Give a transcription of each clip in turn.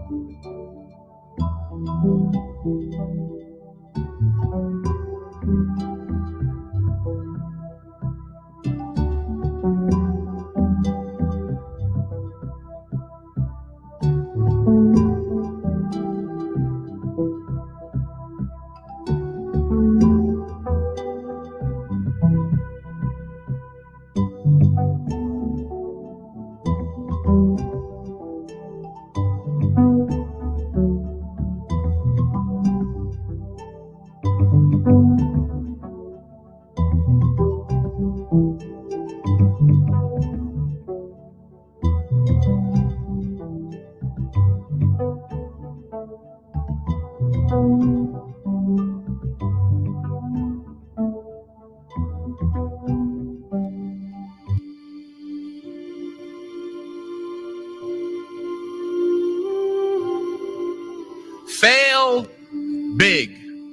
Fail big.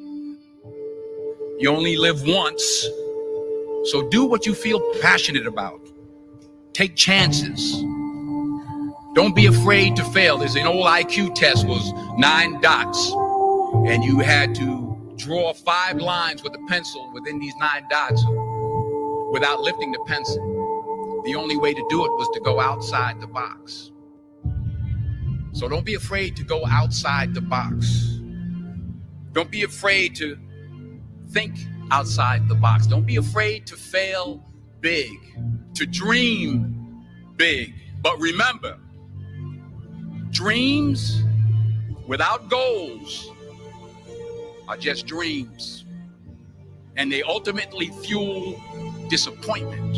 You only live once, so do what you feel passionate about. Take chances. Don't be afraid to fail. There's an old IQ test, was 9 dots, and you had to draw 5 lines with a pencil within these 9 dots without lifting the pencil. The only way to do it was to go outside the box. So don't be afraid to go outside the box. Don't be afraid to think outside the box. Don't be afraid to fail big, to dream big. But remember, dreams without goals are just dreams, and they ultimately fuel disappointment.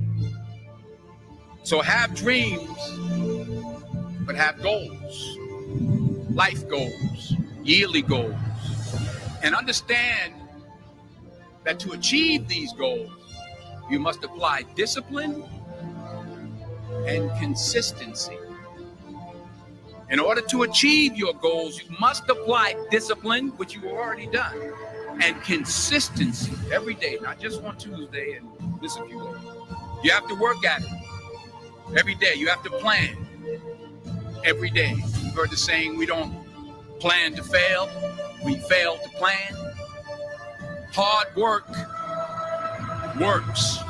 So have dreams, but have goals, life goals, yearly goals, and understand that to achieve these goals, you must apply discipline and consistency. In order to achieve your goals, you must apply discipline, which you have already done, and consistency every day, not just on Tuesday and this a few days. You have to work at it every day. You have to plan every day. You've heard the saying, we don't plan to fail, we fail to plan. Hard work works.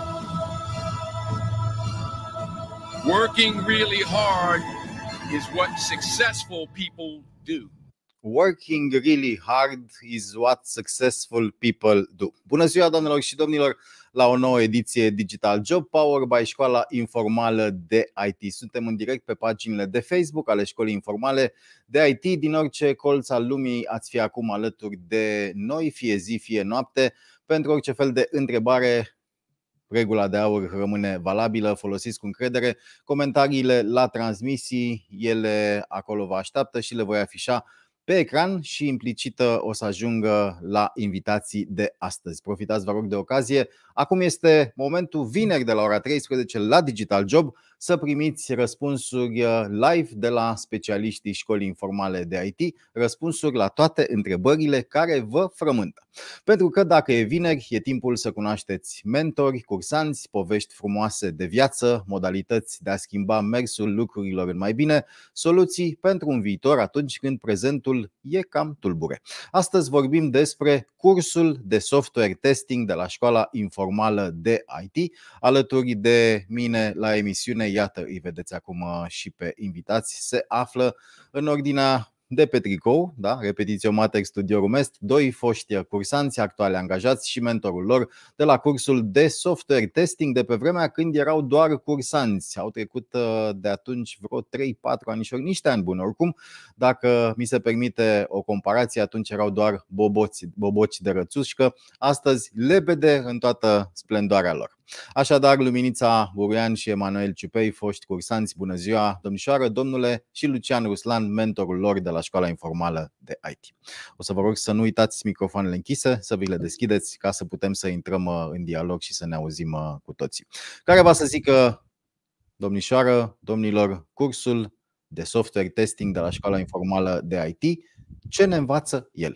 Working really hard is what successful people do. Working really hard is what successful people do. Bună ziua, doamnelor și domnilor, la o nouă ediție Digital Job Power by Școala Informală de IT. Suntem în direct pe paginile de Facebook ale Școlii Informale de IT. Din orice colț al lumii ați fi acum alături de noi, fie zi, fie noapte. Pentru orice fel de întrebare, regula de aur rămâne valabilă, folosiți cu încredere comentariile la transmisii, ele acolo vă așteaptă și le voi afișa pe ecran și implicită o să ajungă la invitații de astăzi. Profitați, vă rog, de ocazie. Acum este momentul, vineri de la ora 13 la Digital Job, să primiți răspunsuri live de la specialiștii Școlii Informale de IT, răspunsuri la toate întrebările care vă frământă. Pentru că dacă e vineri, e timpul să cunoașteți mentori, cursanți, povești frumoase de viață, modalități de a schimba mersul lucrurilor în mai bine, soluții pentru un viitor atunci când prezentul e cam tulbure. Astăzi vorbim despre cursul de software testing de la Școala Informală de IT. Alături de mine la emisiune, iată, îi vedeți acum și pe invitați, se află în ordinea de pe tricou, da? Repetițio Mater Studiorum Est, 2 foști cursanți, actuale angajați și mentorul lor de la cursul de software testing de pe vremea când erau doar cursanți. Au trecut de atunci vreo 3-4 anișori, niște ani buni oricum. Dacă mi se permite o comparație, atunci erau doar boboci de rățușcă, astăzi lebede în toată splendoarea lor. Așadar, Luminița Buruian și Emanuel Ciupei, foști cursanți, bună ziua, domnișoară, domnule, și Lucian Ruslan, mentorul lor de la Școala Informală de IT. O să vă rog să nu uitați microfoanele închise, să vi le deschideți ca să putem să intrăm în dialog și să ne auzim cu toții. Care va să zică, domnișoară, domnilor, cursul de software testing de la Școala Informală de IT, ce ne învață el?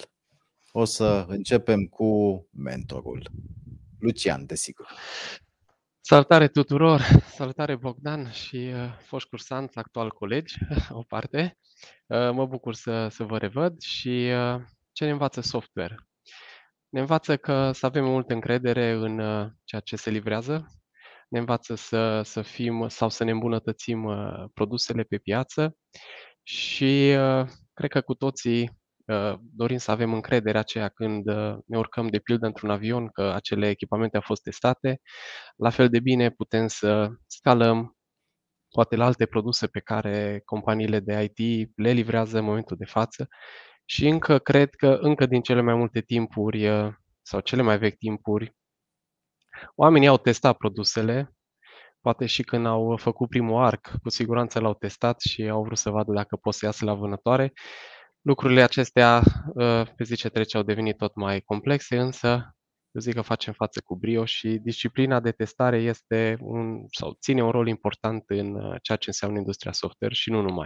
O să începem cu mentorul. Lucian, desigur. Salutare tuturor, salutare Bogdan și foști cursanți, actual colegi, o parte. Mă bucur să vă revăd și ce ne învață software? Ne învață să avem multă încredere în ceea ce se livrează, ne învață să fim sau să ne îmbunătățim produsele pe piață și cred că cu toții dorim să avem încrederea aceea când ne urcăm de pildă într-un avion că acele echipamente au fost testate. La fel de bine putem să scalăm poate la alte produse pe care companiile de IT le livrează în momentul de față și cred că încă din cele mai multe timpuri sau cele mai vechi timpuri, oamenii au testat produsele, poate și când au făcut primul arc, cu siguranță l-au testat și au vrut să vadă dacă pot să iasă la vânătoare. Lucrurile acestea, pe zi ce trece, au devenit tot mai complexe, însă eu zic că facem față cu brio și disciplina de testare sau ține un rol important în ceea ce înseamnă industria software și nu numai.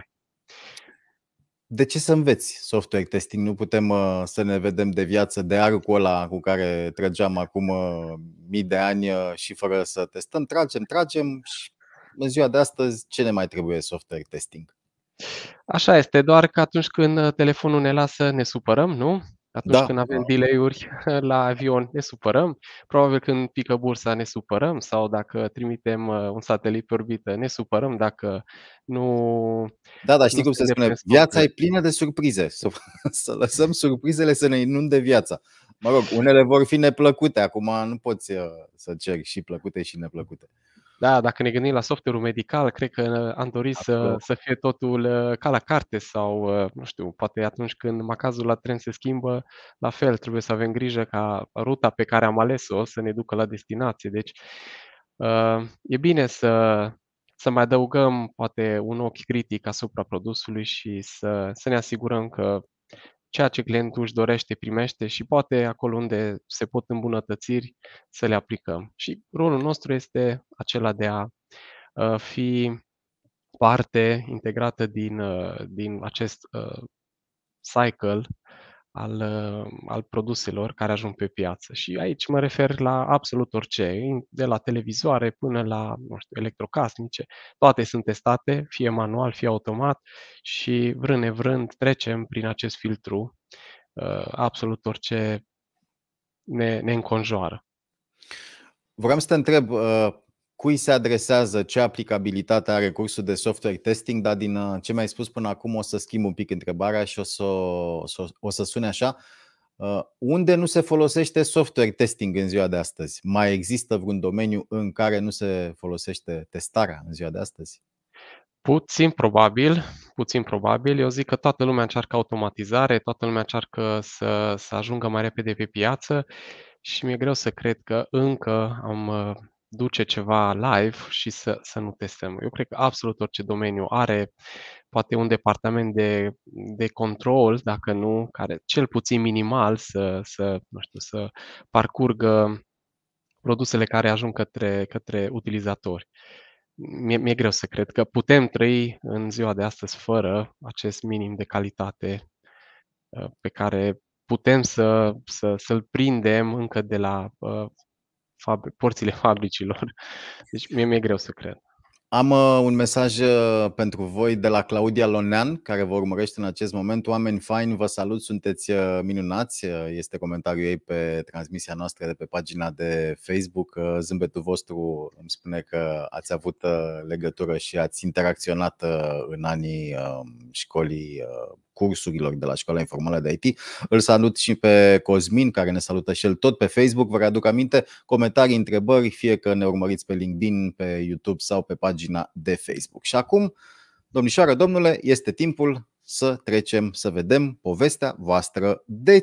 De ce să înveți software testing? Nu putem să ne vedem de viață de arcul ăla cu care trăgeam acum mii de ani și fără să testăm, tragem și în ziua de astăzi ce ne mai trebuie software testing? Așa este, doar că atunci când telefonul ne lasă, ne supărăm, nu? Atunci când avem delay-uri la avion, ne supărăm. Probabil când pică bursa, ne supărăm. Sau dacă trimitem un satelit pe orbită, ne supărăm dacă nu. Da, dar știi cum se spune? Viața e plină de surprize. Să lăsăm surprizele să ne inunde viața. Mă rog, unele vor fi neplăcute. Acum nu poți să ceri și plăcute și neplăcute. Da, dacă ne gândim la software-ul medical, cred că am dorit să fie totul ca la carte sau, nu știu, poate atunci când macazul la tren se schimbă, la fel, trebuie să avem grijă ca ruta pe care am ales-o să ne ducă la destinație. Deci e bine să mai adăugăm poate un ochi critic asupra produsului și să ne asigurăm că ceea ce clientul își dorește, primește și poate acolo unde se pot îmbunătățiri să le aplicăm. Și rolul nostru este acela de a fi parte integrată din acest cycle al produselor care ajung pe piață. Și aici mă refer la absolut orice, de la televizoare până la, nu știu, electrocasnice. Toate sunt testate, fie manual, fie automat și vrând nevrând trecem prin acest filtru absolut orice ne înconjoară. Vreau să te întreb cui se adresează, ce aplicabilitate are cursul de software testing, dar din ce mi-ai spus până acum o să schimb un pic întrebarea și o să sune așa. Unde nu se folosește software testing în ziua de astăzi? Mai există vreun domeniu în care nu se folosește testarea în ziua de astăzi? Puțin probabil. Eu zic că toată lumea încearcă automatizare, toată lumea încearcă să ajungă mai repede pe piață și mi-e greu să cred că încă am duce ceva live și să nu testăm. Eu cred că absolut orice domeniu are poate un departament de control, dacă nu, care cel puțin minimal nu știu, să parcurgă produsele care ajung către utilizatori. Mi-e greu să cred că putem trăi în ziua de astăzi fără acest minim de calitate pe care putem să-l prindem încă de la porțile fabricilor. Deci mi-e greu să cred. Am un mesaj pentru voi de la Claudia Lonean, care vă urmărește în acest moment. Oameni faini, vă salut, sunteți minunați. Este comentariul ei pe transmisia noastră de pe pagina de Facebook. Zâmbetul vostru îmi spune că ați avut legătură și ați interacționat în anii școlii cursurilor de la Școala Informală de IT. Îl salut și pe Cosmin, care ne salută și el tot pe Facebook. Vă readuc aminte, comentarii, întrebări, fie că ne urmăriți pe LinkedIn, pe YouTube sau pe pagina de Facebook. Și acum, domnișoară, domnule, este timpul să trecem să vedem povestea voastră.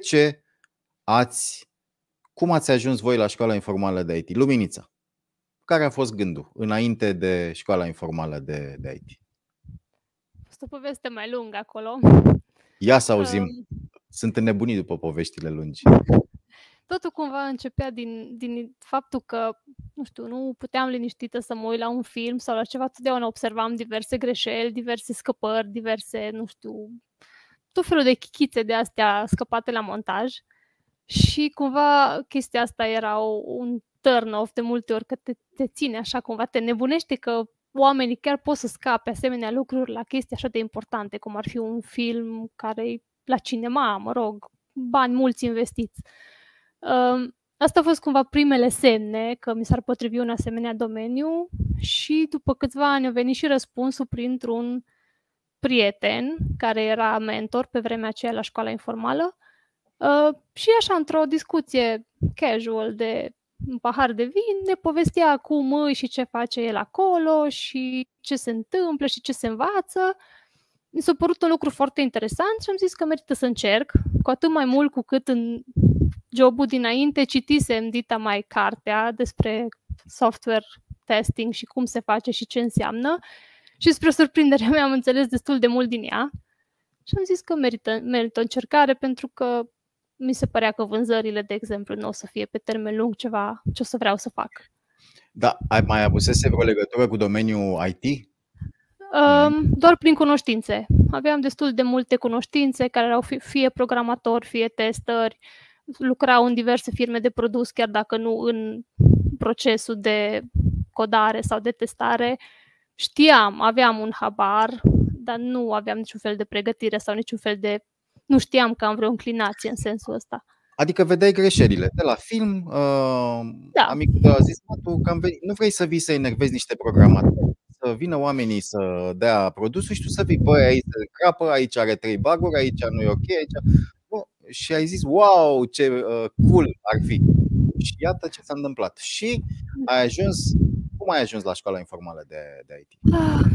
Cum ați ajuns voi la Școala Informală de IT? Luminița, care a fost gândul înainte de Școala Informală de IT? O poveste mai lungă acolo. Ia să auzim. Sunt înnebunit după poveștile lungi. Totul cumva începea din faptul că, nu știu, nu puteam liniștită să mă uit la un film sau la ceva. Totdeauna observam diverse greșeli, diverse scăpări, diverse, nu știu, tot felul de chichițe de astea scăpate la montaj. Și cumva chestia asta era un turn-off de multe ori, că te ține așa cumva, te nebunește că oamenii chiar pot să scape asemenea lucruri la chestii așa de importante, cum ar fi un film care e la cinema, mă rog, bani mulți investiți. Asta au fost cumva primele semne că mi s-ar potrivi un asemenea domeniu și după câțiva ani a venit și răspunsul printr-un prieten care era mentor pe vremea aceea la școala informală și așa într-o discuție casual de un pahar de vin ne povestea cum și ce face el acolo și ce se întâmplă și ce se învață. Mi s-a părut un lucru foarte interesant și am zis că merită să încerc, cu atât mai mult cu cât în jobul dinainte citisem dita mai cartea despre software testing și cum se face și ce înseamnă și spre surprinderea mea am înțeles destul de mult din ea și am zis că merită o încercare pentru că mi se părea că vânzările, de exemplu, nu o să fie pe termen lung ceva ce o să vreau să fac. Da, ai mai avusese vreo legătură cu domeniul IT? Doar prin cunoștințe. Aveam destul de multe cunoștințe care erau fie programatori, fie testări, lucrau în diverse firme de produs, chiar dacă nu în procesul de codare sau de testare. Știam, aveam un habar, dar nu aveam niciun fel de pregătire sau niciun fel de... Nu știam că am vreo înclinație în sensul ăsta. Adică vedeai greșelile de la film, Da. amicul tău a zis, tu că nu vrei să vii să enervezi niște programatori, să vină oamenii să dea produsul și tu să vii, băi, aici se crapă, aici are 3 bug-uri, aici nu e ok, aici... Și ai zis, wow, ce cool ar fi. Și iată ce s-a întâmplat. Și cum ai ajuns la școala informală de IT?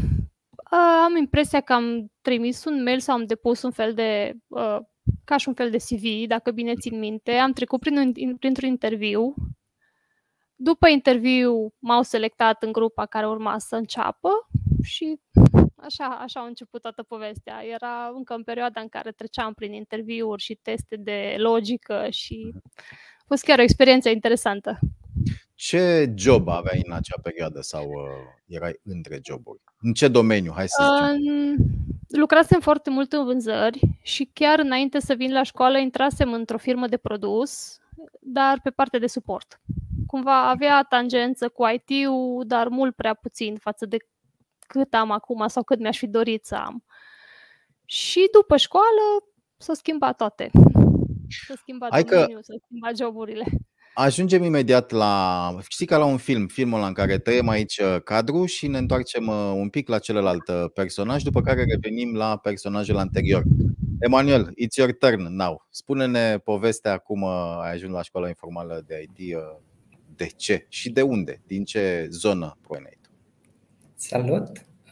Am impresia că am trimis un mail sau am depus un fel de, ca și un fel de CV, dacă bine țin minte. Am trecut printr-un interviu. După interviu m-au selectat în grupa care urma să înceapă și așa a început toată povestea. Era încă în perioada în care treceam prin interviuri și teste de logică și a fost chiar o experiență interesantă. Ce job aveai în acea perioadă sau erai între joburi? În ce domeniu? Hai să zicem. Lucrasem foarte mult în vânzări și chiar înainte să vin la școală intrasem într-o firmă de produs, dar pe partea de suport. Cumva avea tangență cu IT-ul, dar mult prea puțin față de cât am acum sau cât mi-aș fi dorit să am. Și după școală s-au schimbat toate. S-au schimbat domeniul, s-au schimbat joburile. Ajungem imediat la, știi, ca la un filmul ăla în care tăiem aici cadru și ne întoarcem un pic la celălalt personaj, după care revenim la personajul anterior. Emanuel, it's your turn now. Spune-ne povestea cum ai ajuns la școala informală de IT, de ce și de unde, din ce zonă provenai tu. Salut!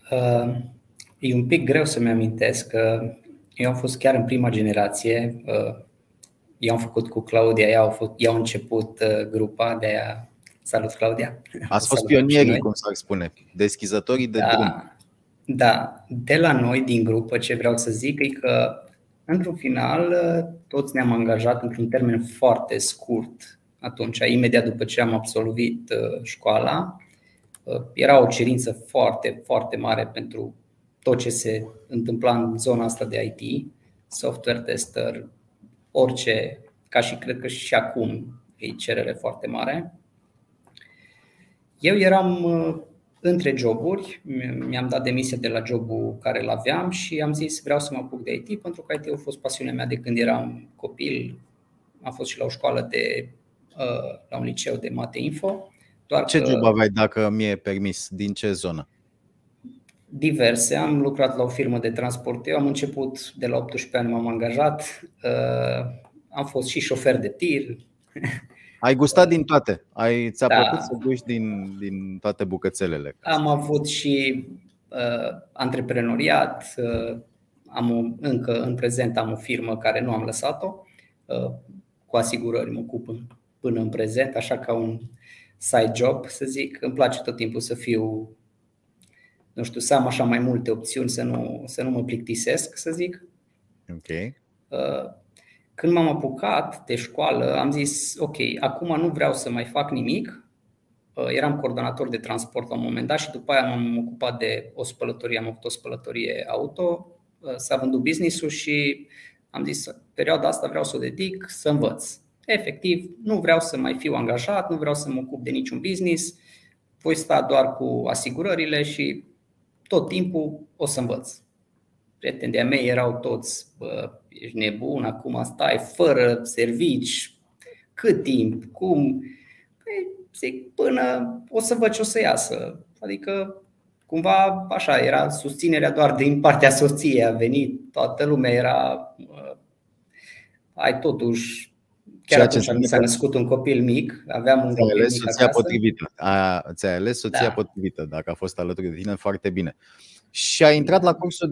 E un pic greu să-mi amintesc că eu am fost chiar în prima generație. Eu am făcut cu Claudia, ea a început grupa, de aia salut Claudia. Ați fost pionierii, cum s-ar spune, deschizătorii de drum. Da, de la noi din grupă ce vreau să zic e că într-un final toți ne-am angajat într-un termen foarte scurt. Atunci, imediat după ce am absolvit școala, era o cerință foarte, foarte mare pentru tot ce se întâmpla în zona asta de IT, software tester, orice, ca și cred că și acum e cerere foarte mare. Eu eram între joburi, mi-am dat demisia de la jobul care îl aveam și am zis vreau să mă apuc de IT, pentru că IT a fost pasiunea mea de când eram copil. Am fost și la o școală la un liceu de mate info. Ce job aveai, dacă mi-e permis? Din ce zonă? Diverse. Am lucrat la o firmă de transport. Eu am început de la 18 ani, m-am angajat. Am fost și șofer de tir. Ai gustat din toate? Ți-a plăcut să guști din toate bucățelele? Am avut și antreprenoriat. Încă în prezent am o firmă care nu am lăsat-o. Cu asigurări mă ocup până în prezent, așa ca un side job, să zic. Îmi place tot timpul să fiu, nu știu, să am așa mai multe opțiuni, să nu mă plictisesc, să zic. Ok. Când m-am apucat de școală, am zis, ok, acum nu vreau să mai fac nimic. Eram coordonator de transport la un moment dat și după aia m-am ocupat de o spălătorie, am avut o spălătorie auto, s-a vândut business-ul și am zis, perioada asta vreau să o dedic să învăț. Efectiv, nu vreau să mai fiu angajat, nu vreau să mă ocup de niciun business. voi sta doar cu asigurările și tot timpul o să învăț. Prietenii de-ai mei erau toți, bă, ești nebun, acum stai fără servici, cât timp, cum? Păi, zic, până o să văd ce o să iasă. Adică cumva așa, era susținerea doar din partea soției, a venit, toată lumea era, ai totuși, chiar atunci când s-a născut un copil mic, aveam un copil mic soția acasă. Potrivită. Ți-ai ales soția potrivită, dacă a fost alături de tine, foarte bine. Și ai intrat la cursul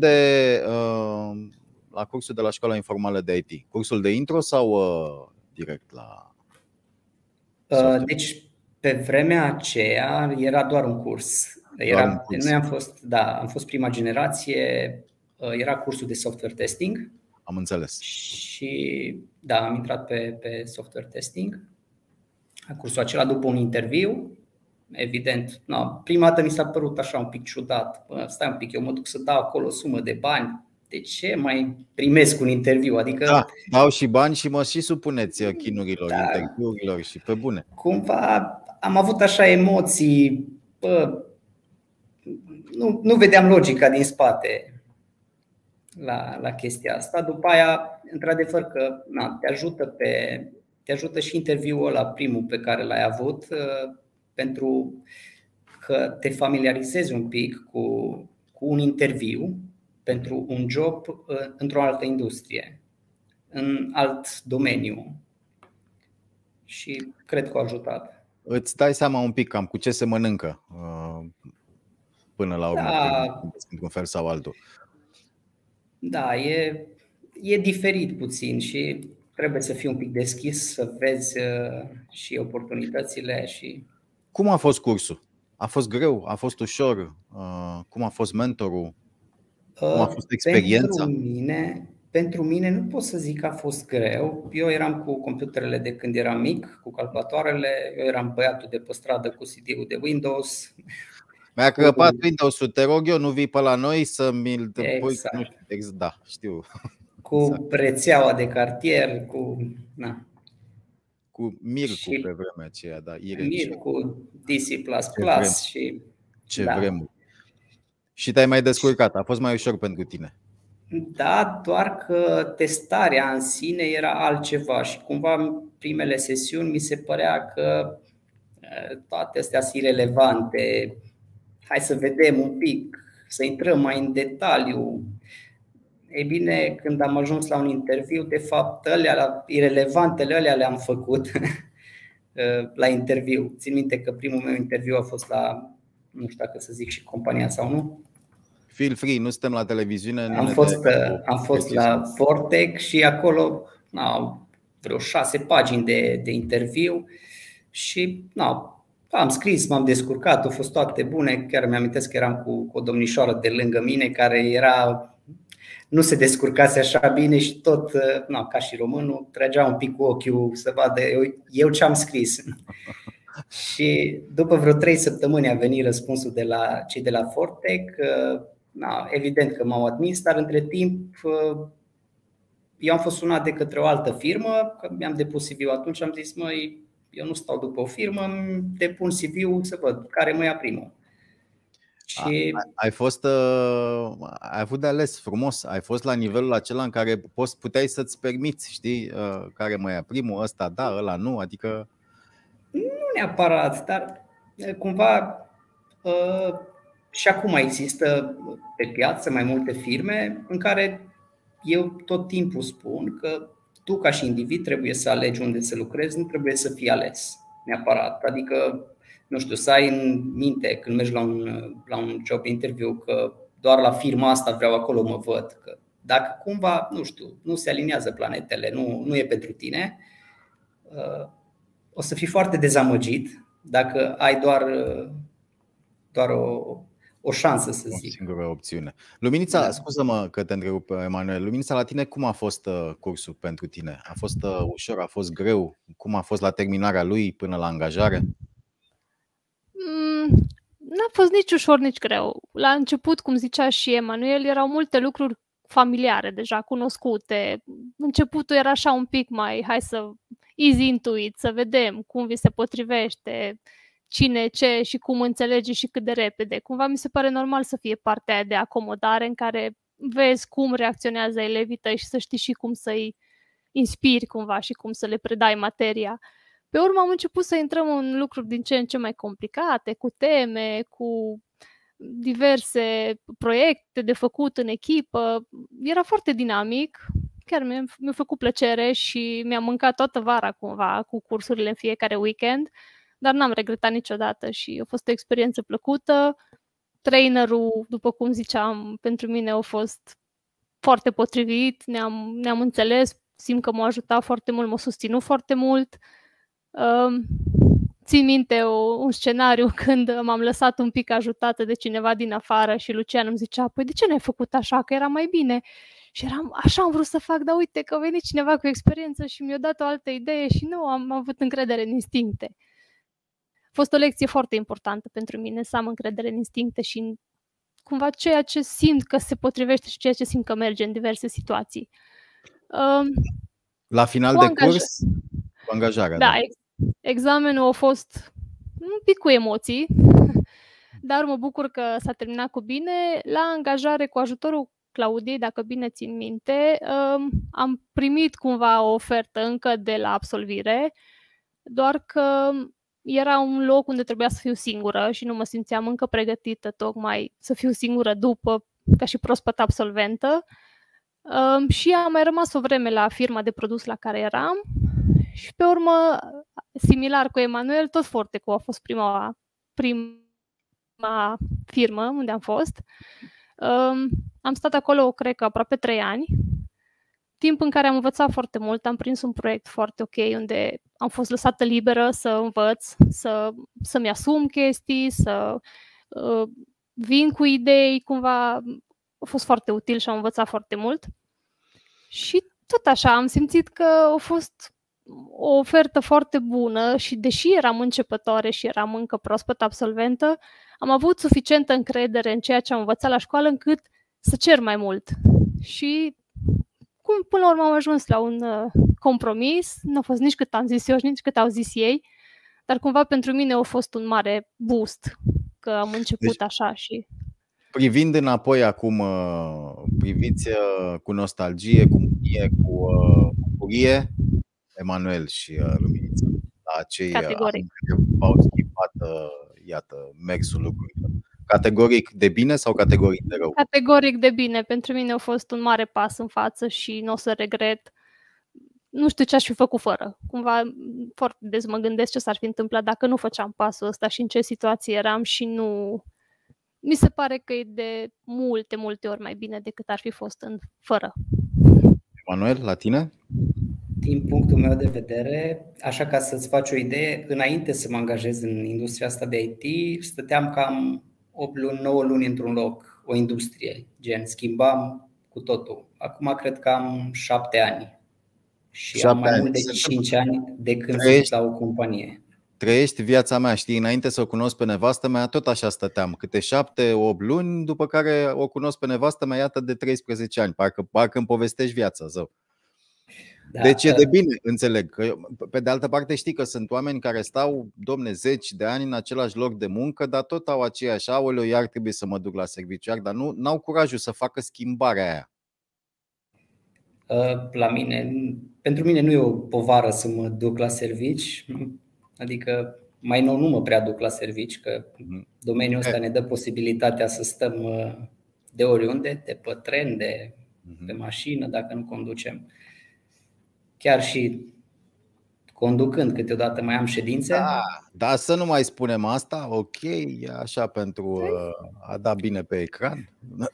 de la școala informală de IT. Cursul de intro sau direct la software? Deci pe vremea aceea era doar un curs. Noi am fost prima generație, era cursul de software testing. Am înțeles. Și da, am intrat pe software testing. Cursul acela după un interviu. Evident, prima dată mi s-a părut așa un pic ciudat. Stai un pic, eu mă duc să dau acolo o sumă de bani. De ce mai primesc un interviu? Adică da, dau și bani și mă și supuneți chinurilor, interviurilor și pe bune. Cumva am avut așa emoții, nu vedeam logica din spate la chestia asta. După aia, într-adevăr că te ajută și interviul ăla primul pe care l-ai avut, pentru că te familiarizezi un pic cu un interviu pentru un job într-o altă industrie, în alt domeniu. Și cred că a ajutat. Îți dai seama un pic cam cu ce se mănâncă până la urmă, într-un fel sau altul. Da, e diferit puțin și trebuie să fii un pic deschis, să vezi și oportunitățile. Cum a fost cursul? A fost greu? A fost ușor? Cum a fost mentorul? Cum a fost experiența? Pentru mine nu pot să zic că a fost greu. Eu eram cu computerele de când eram mic, cu calculatoarele. Eu eram băiatul de pe stradă cu CD-ul de Windows. Mi-a crăpat Windows-ul, te rog eu, nu vii pe la noi să mi-l pui. Exact. Da, știu. Cu rețeaua de cartier, cu Mircu pe vremea aceea, da. Mircu, DC++ și ce vremuri. Și te-ai mai descurcat, a fost mai ușor pentru tine. Da, doar că testarea în sine era altceva și cumva în primele sesiuni mi se părea că toate astea sunt irelevante. Hai să vedem un pic, să intrăm mai în detaliu. Ei bine, când am ajuns la un interviu, de fapt, irelevantele alea le-am făcut la interviu. Țin minte că primul meu interviu a fost la, nu știu dacă să zic și compania sau nu. Feel free, nu suntem la televiziune. Am fost la Fortec și acolo vreo 6 pagini de interviu și am scris, m-am descurcat, au fost toate bune. Chiar mi-amintesc că eram cu o domnișoară de lângă mine care nu se descurcase așa bine și tot, ca și românul, trăgea un pic cu ochiul să vadă eu ce am scris. Și după vreo 3 săptămâni a venit răspunsul de la cei de la Fortec. Evident că m-au admis, dar între timp eu am fost sunat de către o altă firmă, că mi-am depus CV-ul atunci, am zis, eu nu stau după o firmă, îmi depun CV-ul să văd care mă ia primul. Și ai avut de ales frumos, ai fost la nivelul acela în care puteai să-ți permiți, știi, care mă ia primul, ăsta da, ăla nu, adică... Nu neapărat, dar cumva și acum există pe piață mai multe firme în care eu tot timpul spun că tu ca și individ trebuie să alegi unde să lucrezi, nu trebuie să fii ales neapărat. Adică, nu știu, să ai în minte când mergi la un job interview că doar la firma asta vreau, acolo mă văd. Că dacă cumva, nu știu, nu se aliniază planetele, nu e pentru tine, o să fii foarte dezamăgit dacă ai doar o șansă, să zic. O singură opțiune. Luminița, scuză-mă că te întrerup, Emanuel. Luminița, la tine cum a fost cursul pentru tine? A fost ușor, a fost greu? Cum a fost la terminarea lui până la angajare? N-a fost nici ușor, nici greu. La început, cum zicea și Emanuel, erau multe lucruri familiare, deja cunoscute. Începutul era așa un pic mai, hai să easy into it, să vedem cum vi se potrivește, cine, ce și cum înțelege și cât de repede. Cumva mi se pare normal să fie partea aia de acomodare în care vezi cum reacționează elevii tăi și să știi și cum să-i inspiri cumva și cum să le predai materia. Pe urmă am început să intrăm în lucruri din ce în ce mai complicate, cu teme, cu diverse proiecte de făcut în echipă. Era foarte dinamic, chiar mi-a făcut plăcere și mi-am mâncat toată vara cumva cu cursurile în fiecare weekend, dar n-am regretat niciodată și a fost o experiență plăcută. Trainerul, după cum ziceam, pentru mine a fost foarte potrivit, ne-am înțeles, simt că m-a ajutat foarte mult, m-a susținut foarte mult. Țin minte un scenariu când m-am lăsat un pic ajutată de cineva din afară și Lucian îmi zicea, păi de ce n-ai făcut așa, că era mai bine? Și eram, așa am vrut să fac, dar uite că a venit cineva cu experiență și mi-a dat o altă idee și nu am avut încredere în instincte. A fost o lecție foarte importantă pentru mine, să am încredere în instincte și în cumva ceea ce simt că se potrivește și ceea ce simt că merge în diverse situații. La final de curs, cu angajarea. Da, examenul a fost un pic cu emoții, dar mă bucur că s-a terminat cu bine. La angajare, cu ajutorul Claudiei, dacă bine țin minte, am primit cumva o ofertă încă de la absolvire, doar că era un loc unde trebuia să fiu singură și nu mă simțeam încă pregătită tocmai să fiu singură după, ca și proaspăt absolventă. Și am mai rămas o vreme la firma de produs la care eram și pe urmă, similar cu Emanuel, tot Forteco a fost prima firmă unde am fost. Am stat acolo, cred că aproape 3 ani, timp în care am învățat foarte mult, am prins un proiect foarte ok, unde am fost lăsată liberă să învăț, să-mi asum chestii, să vin cu idei, cumva a fost foarte util și am învățat foarte mult. Și tot așa, am simțit că a fost o ofertă foarte bună și deși eram începătoare și eram încă proaspăt absolventă, am avut suficientă încredere în ceea ce am învățat la școală încât să cer mai mult. Și până la urmă am ajuns la un compromis, nu a fost nici cât am zis eu, nici cât au zis ei, dar cumva pentru mine a fost un mare boost că am început așa și... Privind înapoi acum, priviți cu nostalgie, cu mânie, cu bucurie, Emanuel și Luminița, la cei care v-au schimbat, iată, mersul lucrurilor. Categoric de bine sau categoric de rău? Categoric de bine. Pentru mine a fost un mare pas în față și nu o să regret. Nu știu ce aș fi făcut fără. Cumva foarte des mă gândesc ce s-ar fi întâmplat dacă nu făceam pasul ăsta și în ce situație eram și nu... Mi se pare că e de multe ori mai bine decât ar fi fost fără. Emanuel, la tine? Din punctul meu de vedere, așa ca să-ți faci o idee, înainte să mă angajez în industria asta de IT, stăteam cam 8 luni, 9 luni într-un loc, o industrie, gen schimbam cu totul. Acum cred că am 7 ani și am mai mult de 5 ani de când sunt la o companie. Trăiești viața mea, știi, înainte să o cunosc pe nevastă mea, tot așa stăteam, câte 7-8 luni, după care o cunosc pe nevastă mea, iată, de 13 ani, parcă îmi povestești viața, zău. Da, deci e de bine, înțeleg. Că, pe de altă parte știi că sunt oameni care stau, domne, 10 de ani în același loc de muncă, dar tot au aceeași, aoleu, iar trebuie să mă duc la serviciu, dar n-au curajul să facă schimbarea aia. Pentru mine nu e o povară să mă duc la servici, adică mai nou nu mă prea duc la servici, că domeniul ăsta ne dă posibilitatea să stăm de oriunde, de pe tren, de pe mașină, dacă nu conducem. Chiar și conducând câteodată mai am ședințe. Da, să nu mai spunem asta, ok, e așa pentru a da bine pe ecran.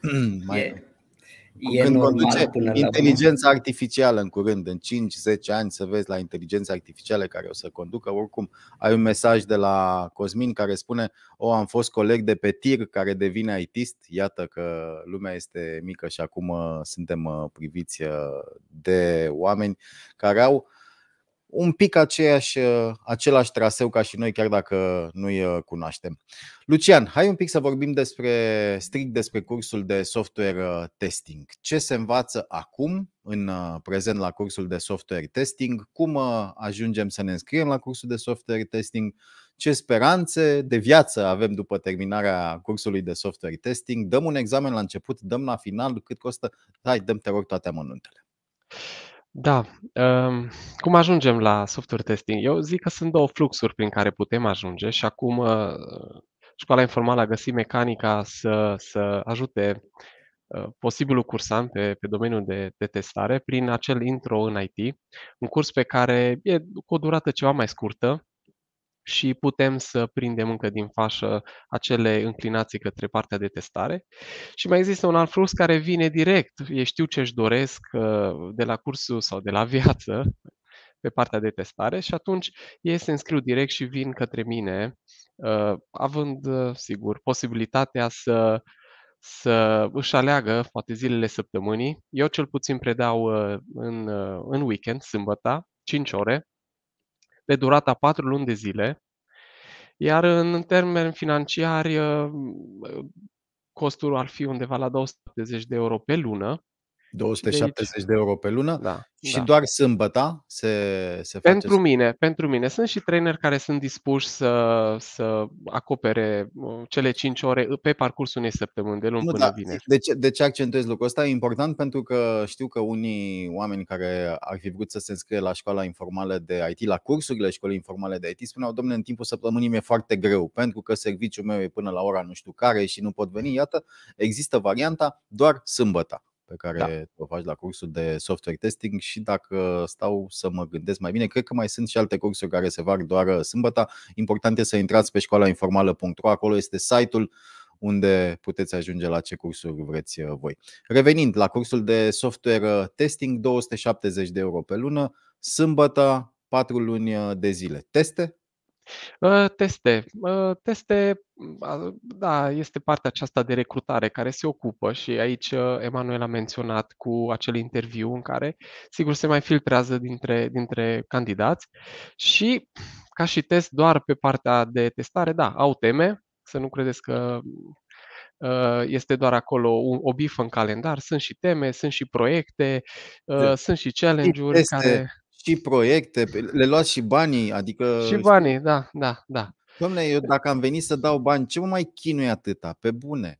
E normal până inteligența artificială în curând, în 5-10 ani să vezi la inteligența artificială care o să conducă. Oricum ai un mesaj de la Cosmin care spune: am fost coleg de pe tir care devine IT-ist. Iată că lumea este mică și acum suntem priviți de oameni care au un pic același traseu ca și noi, chiar dacă nu-i cunoaștem. Lucian, hai un pic să vorbim strict despre cursul de software testing. Ce se învață acum, în prezent, la cursul de software testing? Cum ajungem să ne înscriem la cursul de software testing? Ce speranțe de viață avem după terminarea cursului de software testing? Dăm un examen la început, dăm la final, cât costă? Hai, dăm, te rog, toate amănuntele. Da, cum ajungem la software testing? Eu zic că sunt două fluxuri prin care putem ajunge și acum Școala Informală a găsit mecanica să ajute posibilul cursant pe domeniul de testare prin acel intro în IT, un curs pe care e cu o durată ceva mai scurtă și putem să prindem încă din fașă acele înclinații către partea de testare. Și mai există un alt flux care vine direct, ei știu ce își doresc de la cursul sau de la viață pe partea de testare și atunci ei se înscriu direct și vin către mine, având, sigur, posibilitatea să își aleagă poate zilele săptămânii. Eu cel puțin predau în weekend, sâmbătă, 5 ore, pe durata 4 luni de zile, iar în termeni financiari costul ar fi undeva la 270 de euro pe lună. 270 de euro pe lună? Da. Și doar sâmbătă se face? Pentru mine. Sunt și traineri care sunt dispuși să acopere cele 5 ore pe parcursul unei săptămâni, de luni până vineri. De ce accentuez lucrul ăsta? E important pentru că știu că unii oameni care ar fi vrut să se înscrie la școala informală de IT, la cursurile școlii informale de IT, spuneau, dom'le, în timpul săptămânii mi-e foarte greu, pentru că serviciul meu e până la ora nu știu care și nu pot veni. Iată, există varianta doar sâmbătă pe care o faci la cursul de software testing și dacă stau să mă gândesc mai bine, cred că mai sunt și alte cursuri care se fac doar sâmbătă. Important e să intrați pe școlainformală.ro, acolo este site-ul unde puteți ajunge la ce cursuri vreți voi. Revenind la cursul de software testing, 270 de euro pe lună, sâmbătă, 4 luni de zile. Teste? Teste, da, este partea aceasta de recrutare care se ocupă și aici Emanuel a menționat cu acel interviu în care, sigur, se mai filtrează dintre candidați și ca și test doar pe partea de testare, da, au teme, să nu credeți că este doar acolo o bifă în calendar, sunt și teme, sunt și proiecte, sunt și challenge-uri care... Și proiecte, le luați și banii, adică... Și banii, da. Dom'le, eu dacă am venit să dau bani, ce mă mai chinui atâta? Pe bune.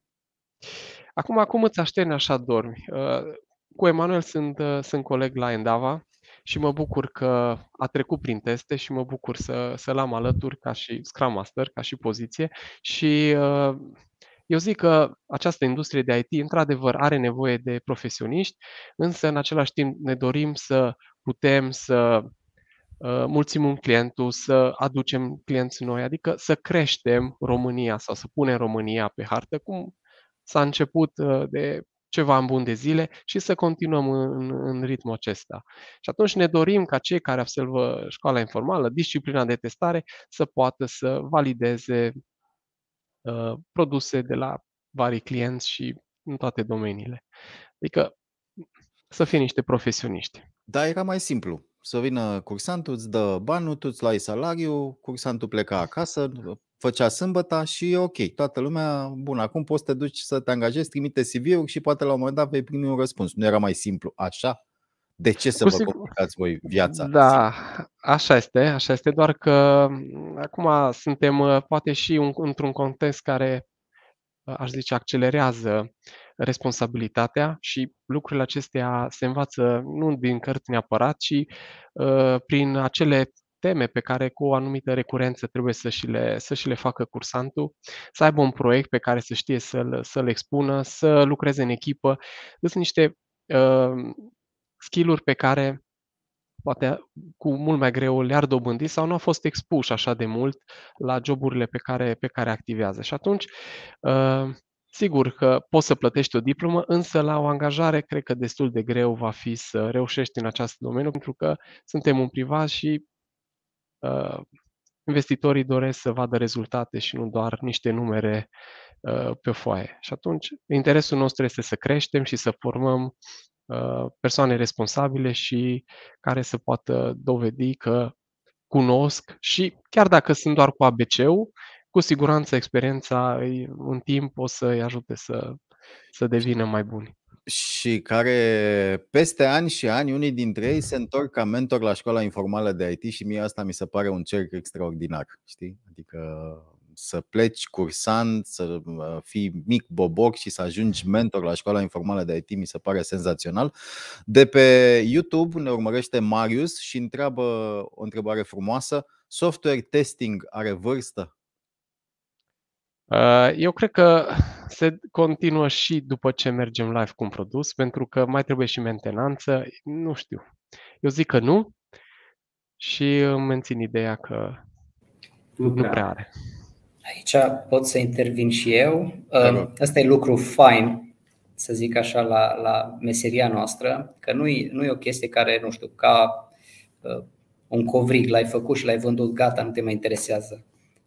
Acum îți așterni, așa dormi. Cu Emanuel sunt coleg la Endava și mă bucur că a trecut prin teste și mă bucur să-l am alături ca și Scrum Master, ca și poziție. Și eu zic că această industrie de IT într-adevăr are nevoie de profesioniști, însă în același timp ne dorim să putem să mulțimim clientul, să aducem clienți noi, adică să creștem România sau să punem România pe hartă, cum s-a început de ceva ani buni de zile și să continuăm în ritmul acesta. Și atunci ne dorim ca cei care absolvă școala informală, disciplina de testare, să poată să valideze produse de la vari clienți și în toate domeniile. Adică să fie niște profesioniști. Da, era mai simplu. Să vină cursantul, îți dă banul, tu îți luai salariu, cursantul pleca acasă, făcea sâmbătă și e ok. Toată lumea, bun, acum poți să te duci să te angajezi, trimite CV-uri și poate la un moment dat vei primi un răspuns. Nu era mai simplu așa? De ce să vă complicați voi viața? Da, așa este, doar că acum suntem poate și într-un context care, aș zice, accelerează responsabilitatea și lucrurile acestea se învață nu din cărți neapărat, ci prin acele teme pe care cu o anumită recurență trebuie să și le facă cursantul, să aibă un proiect pe care să știe să-l expună, să lucreze în echipă. Sunt niște skill-uri pe care poate cu mult mai greu le-ar dobândi sau nu au fost expuși așa de mult la joburile pe care activează. Și atunci, sigur că poți să plătești o diplomă, însă la o angajare cred că destul de greu va fi să reușești în acest domeniu, pentru că suntem un privat și investitorii doresc să vadă rezultate și nu doar niște numere pe o foaie. Și atunci, interesul nostru este să creștem și să formăm persoane responsabile și care să poată dovedi că cunosc și chiar dacă sunt doar cu ABC-ul, cu siguranță experiența în timp o să-i ajute să devină mai buni. Și care peste ani și ani, unii dintre ei se întorc ca mentor la școala informală de IT și mie asta mi se pare un cerc extraordinar, știi? Adică să pleci cursant, să fii mic boboc și să ajungi mentor la școala informală de IT mi se pare senzațional. De pe YouTube ne urmărește Marius și întreabă o întrebare frumoasă: software testing are vârstă? Eu cred că se continuă și după ce mergem live cu un produs, pentru că mai trebuie și mentenanță. Nu știu. Eu zic că nu și îmi mențin ideea că nu prea are. Aici pot să intervin și eu. Ăsta e lucru fain, să zic așa, la meseria noastră, că nu e o chestie care, nu știu, ca un covrig, l-ai făcut și l-ai vândut, gata, nu te mai interesează.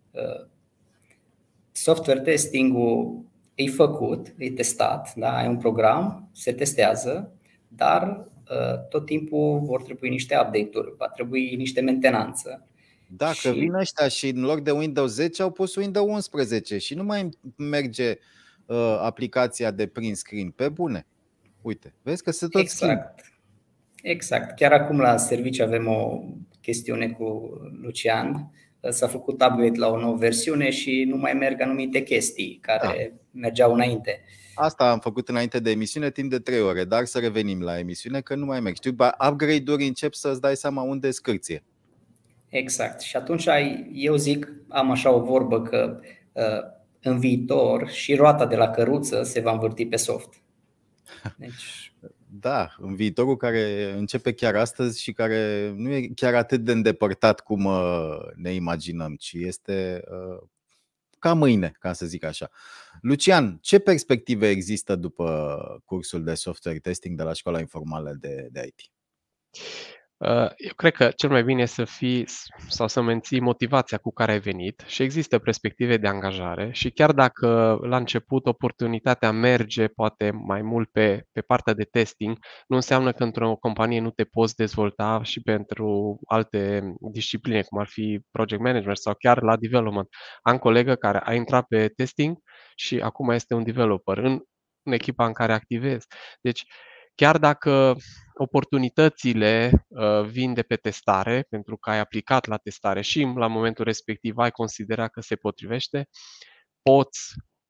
Software testing-ul e făcut, e testat, da? Ai un program, se testează, dar tot timpul vor trebui niște update-uri, va trebui niște mentenanță. Dacă vin ăștia și în loc de Windows 10 au pus Windows 11 și nu mai merge aplicația de print screen, pe bune. Uite, vezi că se tot schimbă. Exact. Chiar acum la serviciu avem o chestiune cu Lucian. S-a făcut upgrade la o nouă versiune și nu mai merg anumite chestii care mergeau înainte. Asta am făcut înainte de emisiune timp de 3 ore, dar să revenim la emisiune că nu mai merg. Știu, upgrade-uri încep să-ți dai seama unde scârție. Exact. Și atunci eu zic, am așa o vorbă că în viitor și roata de la căruță se va învârti pe soft. Deci... Da, în viitorul care începe chiar astăzi și care nu e chiar atât de îndepărtat cum ne imaginăm, ci este ca mâine, ca să zic așa. Lucian, ce perspective există după cursul de software testing de la școala informală de IT? Eu cred că cel mai bine e să fii sau să menții motivația cu care ai venit și există perspective de angajare și chiar dacă la început oportunitatea merge poate mai mult pe partea de testing, nu înseamnă că într-o companie nu te poți dezvolta și pentru alte discipline, cum ar fi project management sau chiar la development. Am colegă care a intrat pe testing și acum este un developer în echipa în care activez. Deci, chiar dacă oportunitățile vin de pe testare, pentru că ai aplicat la testare și la momentul respectiv ai considerat că se potrivește, poți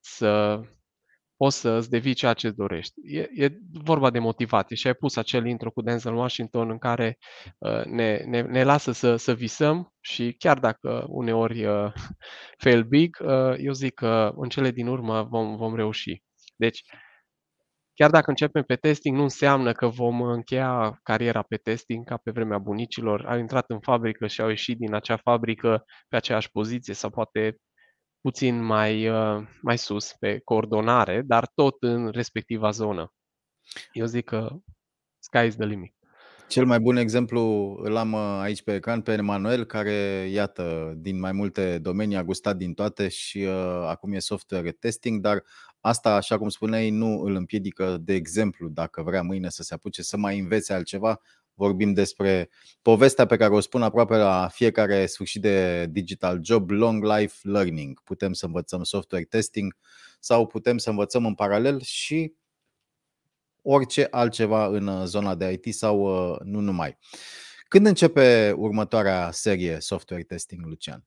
să îți devii ceea ce îți dorești. E vorba de motivație și ai pus acel intro cu Denzel Washington în care ne lasă să visăm și chiar dacă uneori fail big, eu zic că în cele din urmă vom reuși. Deci, chiar dacă începem pe testing, nu înseamnă că vom încheia cariera pe testing ca pe vremea bunicilor. Au intrat în fabrică și au ieșit din acea fabrică pe aceeași poziție sau poate puțin mai sus pe coordonare, dar tot în respectiva zonă. Eu zic că sky is the limit. Cel mai bun exemplu îl am aici pe ecran pe Emanuel, care, iată, din mai multe domenii a gustat din toate și acum e software testing, dar asta, așa cum spuneai, nu îl împiedică, de exemplu, dacă vrea mâine să se apuce să mai învețe altceva. Vorbim despre povestea pe care o spun aproape la fiecare sfârșit de digital job, long life learning. Putem să învățăm software testing sau putem să învățăm în paralel și orice altceva în zona de IT sau nu numai. Când începe următoarea serie software testing, Lucian?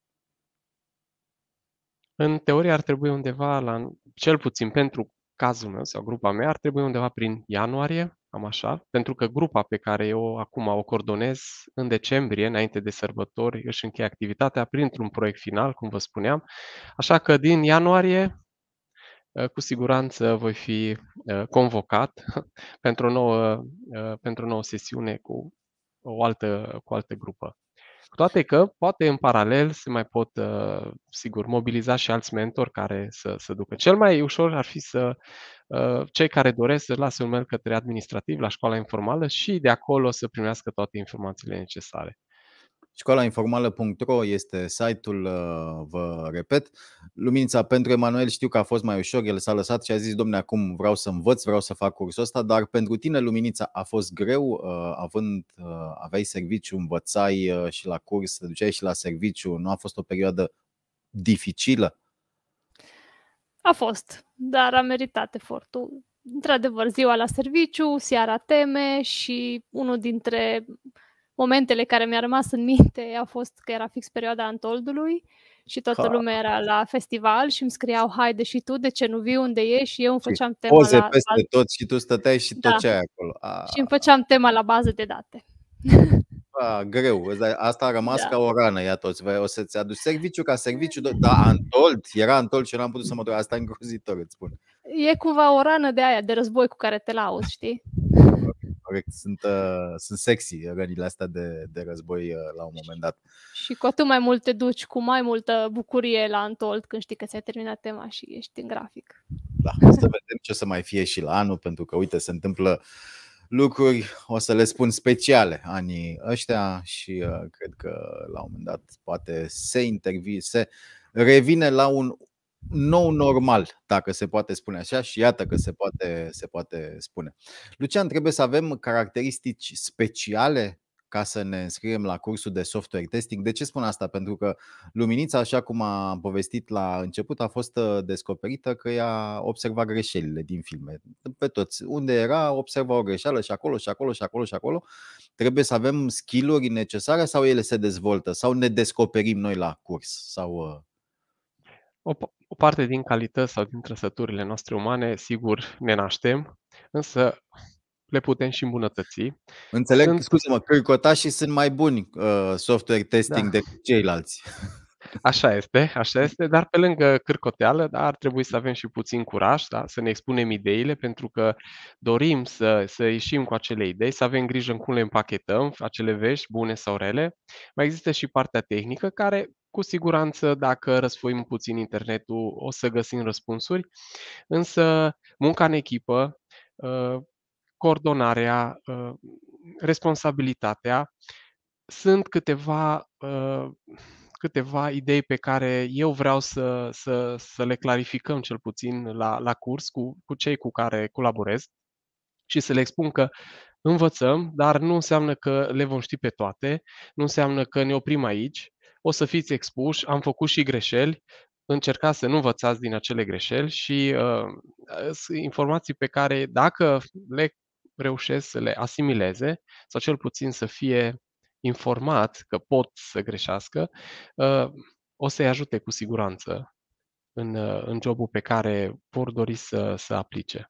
În teorie ar trebui undeva cel puțin pentru cazul meu sau grupa mea, ar trebui undeva prin ianuarie, cam așa, pentru că grupa pe care eu acum o coordonez în decembrie, înainte de sărbători, își încheie activitatea printr-un proiect final, cum vă spuneam, așa că din ianuarie cu siguranță voi fi convocat pentru o nouă sesiune cu o altă grupă. Cu toate că poate în paralel se mai pot, sigur, mobiliza și alți mentori care să ducă. Cel mai ușor ar fi cei care doresc să lase un mail către administrativ la școala informală și de acolo să primească toate informațiile necesare. Școlainformală.ro este site-ul, vă repet. Luminița, pentru Emanuel știu că a fost mai ușor, el s-a lăsat și a zis: dom'le, acum vreau să învăț, vreau să fac cursul ăsta, dar pentru tine, Luminița, a fost greu, aveai serviciu, învățai și la curs, te duceai și la serviciu, nu a fost o perioadă dificilă? A fost, dar a meritat efortul. Într-adevăr, ziua la serviciu, seara teme și unul dintre momentele care mi-a rămas în minte a fost că era fix perioada Untold-ului și toată lumea era la festival și îmi scriau: haide și tu, de ce nu vii, unde ești? Și eu îmi făceam tema Poze la peste tot și tu stăteai și tot Da. ce ai acolo. și îmi făceam tema la bază de date. Greu. Asta a rămas Da. ca o rană, iată, o să-ți aduci serviciu ca serviciu. Da, era Untold și eu n-am putut să mă duc. Asta e îngrozitor, îți spun. E cumva o rană de aia, de război cu care te lauzi, știi? Corect, sunt sexy rănile astea de război la un moment dat. Și cu atât mai mult te duci cu mai multă bucurie la Untold când știi că ți-ai terminat tema și ești în grafic. Da, să vedem ce o să mai fie și la anul, pentru că, uite, se întâmplă lucruri, o să le spun, speciale anii ăștia și cred că la un moment dat poate se revine la un nou normal, dacă se poate spune așa, și iată că se poate spune. Lucian, trebuie să avem caracteristici speciale ca să ne înscriem la cursul de software testing. De ce spun asta? Pentru că Luminița, așa cum a povestit la început, a fost descoperită că ea observa greșelile din filme. Pe toți. Unde era, observa o greșeală și acolo, și acolo, și acolo, și acolo. Trebuie să avem skill-uri necesare sau ele se dezvoltă? Sau ne descoperim noi la curs? Sau... O parte din calități sau din trăsăturile noastre umane, sigur, ne naștem, însă le putem și îmbunătăți. Înțeleg, scuze-mă, cârcotașii sunt mai buni software testing decât ceilalți. Așa este, dar pe lângă cârcoteală, ar trebui să avem și puțin curaj, să ne expunem ideile, pentru că dorim să ieșim cu acele idei, să avem grijă în cum le împachetăm, acele vești, bune sau rele. Mai există și partea tehnică, care cu siguranță, dacă răsfoim puțin internetul, o să găsim răspunsuri, însă munca în echipă, coordonarea, responsabilitatea, sunt câteva idei pe care eu vreau să le clarificăm, cel puțin la curs, cu cei cu care colaborez, și să le expun că învățăm, dar nu înseamnă că le vom ști pe toate, nu înseamnă că ne oprim aici, o să fiți expuși, am făcut și greșeli, încercați să nu învățați din acele greșeli și informații pe care, dacă le reușesc să le asimileze, sau cel puțin să fie informat că pot să greșească, o să-i ajute cu siguranță în jobul pe care vor dori să aplice.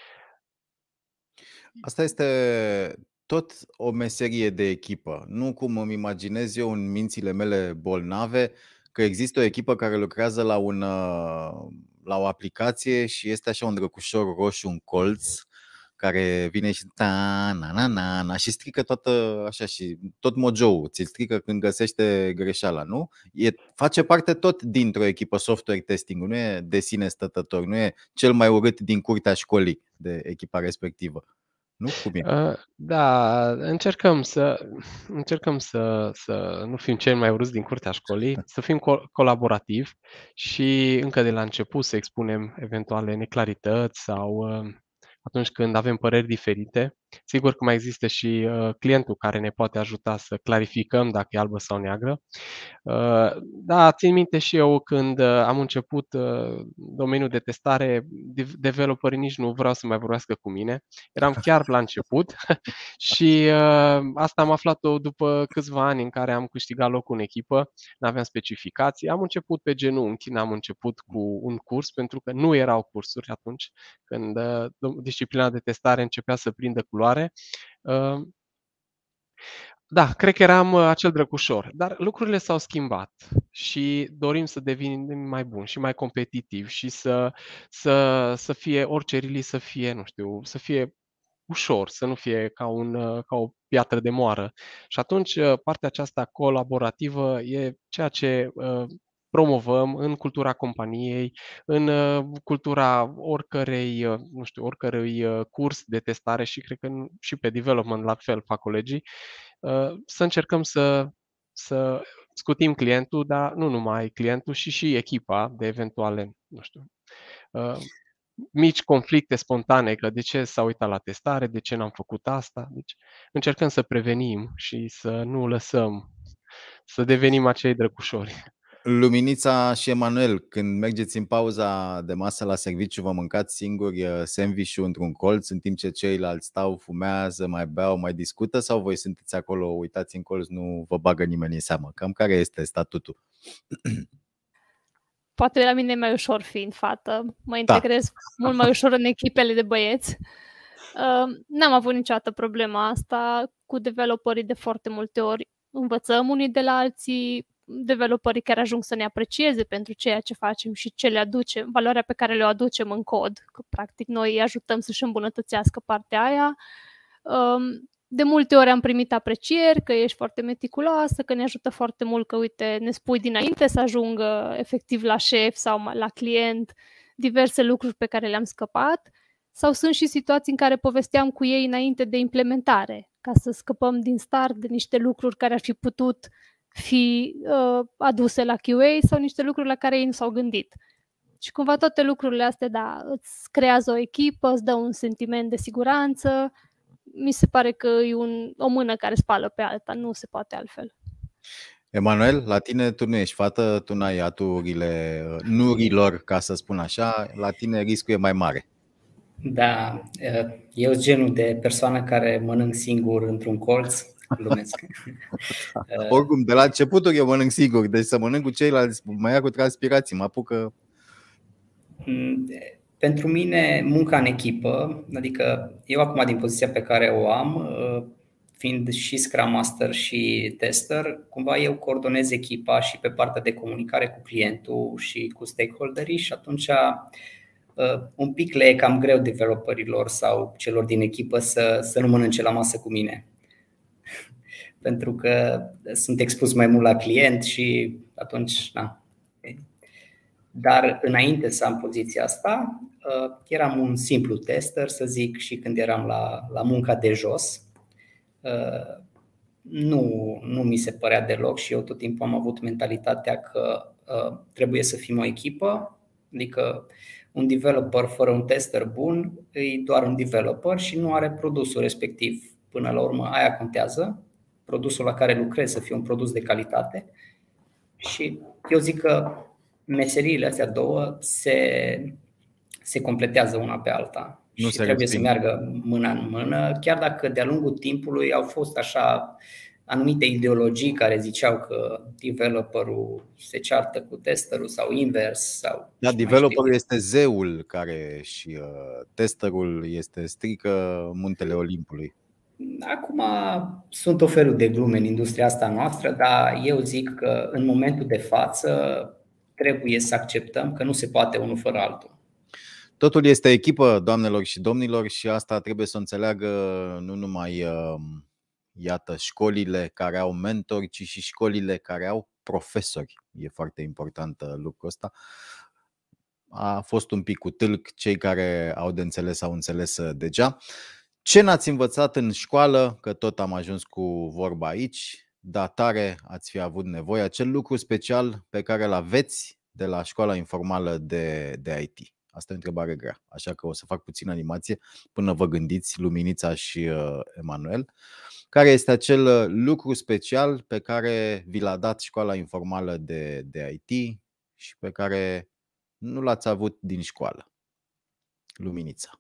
Asta este tot o meserie de echipă. Nu cum îmi imaginez eu în mințile mele bolnave, că există o echipă care lucrează la o aplicație și este așa un drăcușor roșu, un colț, care vine și na și strică toată așa, și tot mojo-ul ți-l strică când găsește greșeala, nu? Face parte tot dintr-o echipă software testing, nu e de sine stătător, nu e cel mai urât din curtea școlii de echipa respectivă. Nu? Cum e? Da, încercăm să nu fim cei mai urâți din curtea școlii, să fim colaborativi și încă de la început să expunem eventuale neclarități sau atunci când avem păreri diferite. Sigur că mai există și clientul care ne poate ajuta să clarificăm dacă e albă sau neagră. Da, țin minte și eu când am început domeniul de testare, developerii nici nu vreau să mai vorbească cu mine. Eram chiar la început și asta am aflat-o după câțiva ani în care am câștigat locul în echipă, n-aveam specificații. Am început pe genunchi, n-am început cu un curs, pentru că nu erau cursuri atunci când disciplina de testare începea să prindă culoare. Da, cred că eram acel drăgușor, dar lucrurile s-au schimbat și dorim să devenim mai buni și mai competitivi și să fie orice release să fie, nu știu, să fie ușor, să nu fie ca o piatră de moară. Și atunci partea aceasta colaborativă e ceea ce promovăm în cultura companiei, în cultura oricărui curs de testare și cred că și pe development la fel fac colegii, să încercăm să să scutim clientul, dar nu numai clientul, și echipa de eventuale, nu știu, mici conflicte spontane, că de ce s-a uitat la testare, de ce n-am făcut asta. Deci încercăm să prevenim și să nu lăsăm să devenim acei drăgușori. Luminița și Emanuel, când mergeți în pauza de masă la serviciu, vă mâncați singuri sandwich-ul într-un colț în timp ce ceilalți stau, fumează, mai beau, mai discută, sau voi sunteți acolo, uitați în colț, nu vă bagă nimeni în seamă? Cam care este statutul? Poate la mine e mai ușor fiind fată, mă integrez mult mai ușor în echipele de băieți. N-am avut niciodată problema asta cu developerii. De foarte multe ori învățăm unii de la alții, developerii care ajung să ne aprecieze pentru ceea ce facem și ce le aducem, valoarea pe care le aducem în cod, că practic noi îi ajutăm să-și îmbunătățească partea aia. De multe ori am primit aprecieri, că ești foarte meticuloasă, că ne ajută foarte mult, că uite, ne spui dinainte să ajungă efectiv la șef sau la client diverse lucruri pe care le-am scăpat. Sau sunt și situații în care povesteam cu ei înainte de implementare, ca să scăpăm din start de niște lucruri care ar fi putut fi aduse la QA sau niște lucruri la care ei nu s-au gândit. Și cumva toate lucrurile astea, da, îți creează o echipă, îți dă un sentiment de siguranță. Mi se pare că e o mână care spală pe alta, nu se poate altfel. Emanuel, la tine tu nu ești fată, tu n-ai aturile nurilor, ca să spun așa, la tine riscul e mai mare. Da, eu sunt genul de persoană care mănânc singur într-un colț, glumesc. Oricum, de la începutul eu mănânc singur, deci să mănânc cu ceilalți, mă ia cu transpirații, mă apucă. Pentru mine, munca în echipă, adică eu acum din poziția pe care o am, fiind și Scrum Master și tester, cumva eu coordonez echipa și pe partea de comunicare cu clientul și cu stakeholderii și atunci un pic le e cam greu developerilor sau celor din echipă să nu mănânce la masă cu mine. Pentru că sunt expus mai mult la client și atunci, na. Dar înainte să am poziția asta, eram un simplu tester, să zic, și când eram la munca de jos, nu mi se părea deloc și eu tot timpul am avut mentalitatea că trebuie să fim o echipă, adică un developer fără un tester bun e doar un developer și nu are produsul respectiv. Până la urmă aia contează, produsul la care lucrezi să fie un produs de calitate. Și eu zic că meseriile astea două se completează una pe alta și trebuie să meargă mână în mână, chiar dacă de-a lungul timpului au fost așa anumite ideologii care ziceau că developerul se ceartă cu testerul sau invers. Sau da, developerul este zeul care și testerul este strică muntele Olimpului. Acum sunt o felul de glume în industria asta noastră, dar eu zic că în momentul de față trebuie să acceptăm că nu se poate unul fără altul. Totul este echipă, doamnelor și domnilor, și asta trebuie să înțeleagă nu numai iată școlile care au mentori, ci și școlile care au profesori. E foarte important lucrul ăsta. A fost un pic cu tâlc, cei care au de înțeles au înțeles deja. Ce n-ați învățat în școală, că tot am ajuns cu vorba aici, dar tare ați fi avut nevoie, acel lucru special pe care îl aveți de la școala informală de IT? Asta e o întrebare grea, așa că o să fac puțin animație până vă gândiți, Luminița și Emanuel. Care este acel lucru special pe care vi l-a dat școala informală de IT și pe care nu l-ați avut din școală? Luminița.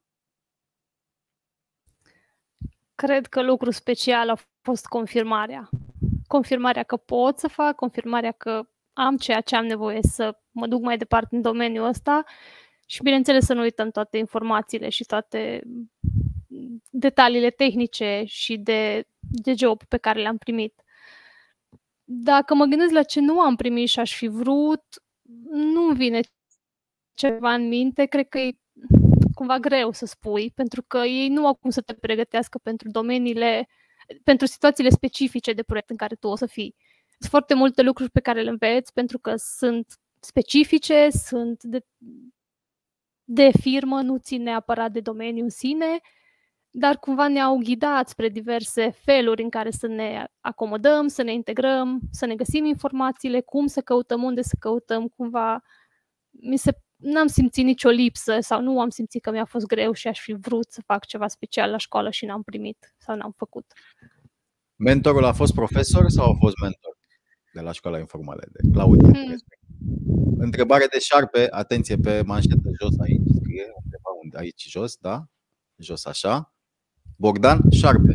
Cred că lucru special a fost confirmarea. Confirmarea că pot să fac, confirmarea că am ceea ce am nevoie să mă duc mai departe în domeniul ăsta și, bineînțeles, să nu uităm toate informațiile și toate detaliile tehnice și de job pe care le-am primit. Dacă mă gândesc la ce nu am primit și aș fi vrut, nu vine ceva în minte. Cred că e cumva greu să spui, pentru că ei nu au cum să te pregătească pentru situațiile specifice de proiect în care tu o să fii. Sunt foarte multe lucruri pe care le înveți pentru că sunt specifice, sunt de firmă, nu țin neapărat de domeniu în sine, dar cumva ne-au ghidat spre diverse feluri în care să ne acomodăm, să ne integrăm, să ne găsim informațiile, cum să căutăm, unde să căutăm, cumva n-am simțit nicio lipsă sau nu am simțit că mi-a fost greu și aș fi vrut să fac ceva special la școală și n-am primit sau n-am făcut. Mentorul a fost profesor sau a fost mentor de la școala informală de Claudia? Întrebare de șarpe, atenție pe manșetă jos aici, scrie undeva aici jos, da? Jos așa. Bogdan, șarpe.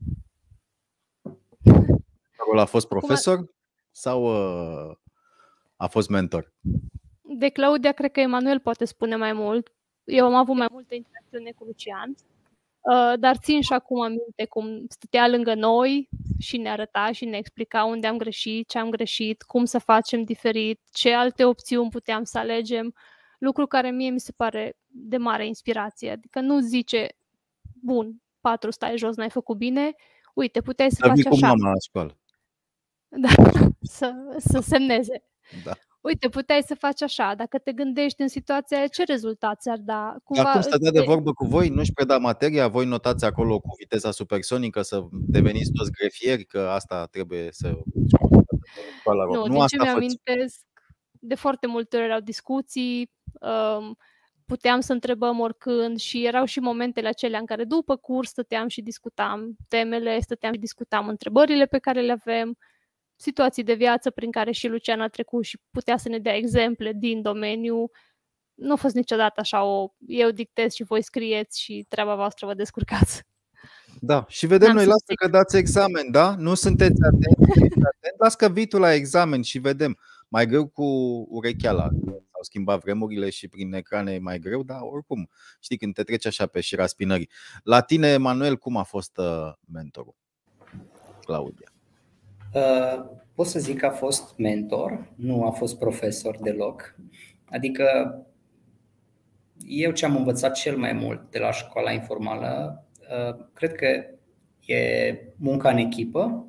Mentorul a fost profesor sau a fost mentor? De Claudia, cred că Emanuel poate spune mai mult. Eu am avut mai multă interacțiune cu Lucian, dar țin și acum aminte cum stătea lângă noi și ne arăta și ne explica unde am greșit, ce am greșit, cum să facem diferit, ce alte opțiuni puteam să alegem, lucru care mie mi se pare de mare inspirație. Adică nu zice, bun, 4 stai jos, n-ai făcut bine, uite, puteai să faci cu așa. mama la școală. Da, să semneze. Da. Uite, puteai să faci așa, dacă te gândești în situația aia, ce rezultat ți-ar da? Cumva Acum stătea de vorbă cu voi, nu-și preda materia, voi notați acolo cu viteza supersonică să deveniți toți grefieri, că asta trebuie să... Nu, din ce mi-amintesc, de foarte multe ori erau discuții, puteam să întrebăm oricând și erau și momentele acelea în care după curs stăteam și discutam temele, stăteam și discutam întrebările pe care le avem, situații de viață prin care și Lucian a trecut și putea să ne dea exemple din domeniu. Nu a fost niciodată așa eu dictez și voi scrieți și treaba voastră vă descurcați. Da, și vedem noi, lasă că dați examen, da? Nu sunteți atenți, las că vii tu la examen și vedem. Mai greu cu urecheala, s-au schimbat vremurile și prin ecrane e mai greu, dar oricum, știi, când te treci așa pe șira spinării. La tine, Emanuel, cum a fost mentorul? Claudia. Pot să zic că a fost mentor, nu a fost profesor deloc. Adică eu ce am învățat cel mai mult de la școala informală, cred că e munca în echipă,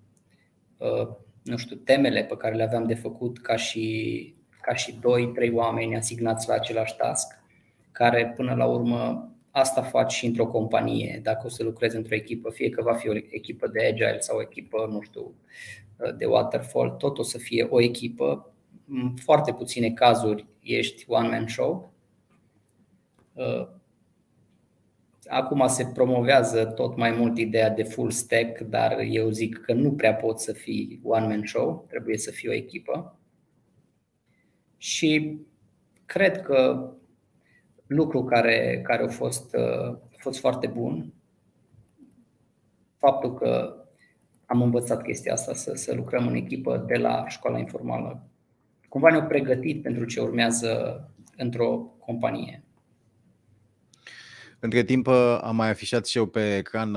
nu știu, temele pe care le aveam de făcut ca și 2-3 oameni asignați la același task, care până la urmă asta faci și într-o companie, dacă o să lucrezi într-o echipă, fie că va fi o echipă de agile sau o echipă, nu știu, de waterfall, tot o să fie o echipă. În foarte puține cazuri ești one-man show. Acum se promovează tot mai mult ideea de full stack, dar eu zic că nu prea poți să fii one-man show, trebuie să fii o echipă. Și cred că lucru care a fost foarte bun, faptul că am învățat chestia asta, să lucrăm în echipă de la școala informală. Cumva ne-au pregătit pentru ce urmează într-o companie. Între timp am mai afișat și eu pe ecran